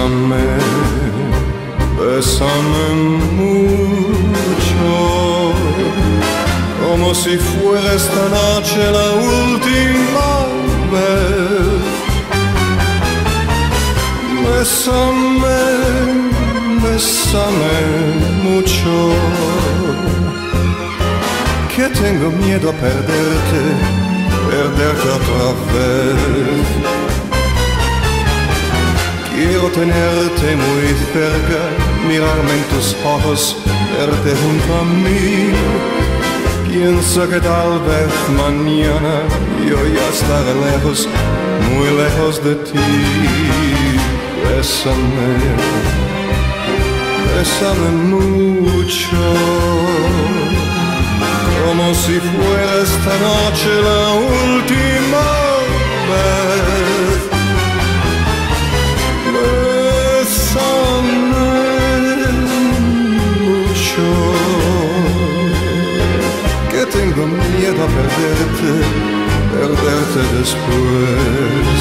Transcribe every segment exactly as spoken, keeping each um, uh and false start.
Bésame, bésame mucho, como si fuera esta noche la última vez. Bésame, bésame mucho, que tengo miedo a perderte, perderte otra vez. Quiero tenerte muy cerca, mirarme en tus ojos, verte junto a mí. Pienso que tal vez mañana yo ya estaré lejos, muy lejos de ti. Bésame, bésame mucho, como si fuera esta noche la última vez. Bésame mucho, que tengo miedo a perderte, perderte después.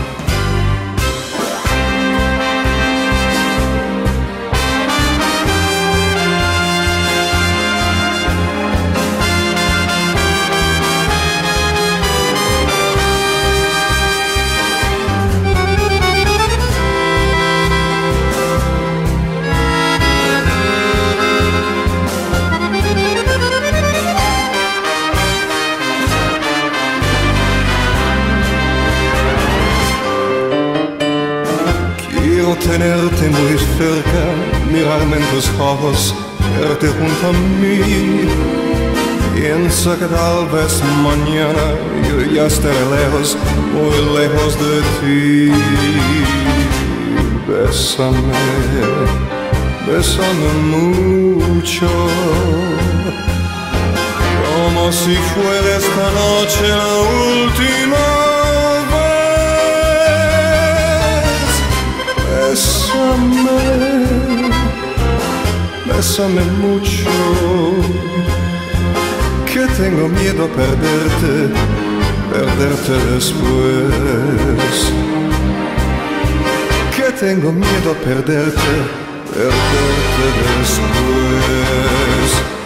Quiero tenerte muy cerca, mirarme en tus ojos, verte junto a mí. Pienso que tal vez mañana yo ya estaré lejos, muy lejos de ti. Bésame, bésame mucho, como si fuera esta noche la última. Bésame, bésame mucho, que tengo miedo a perderte, perderte después. Que tengo miedo a perderte, perderte después.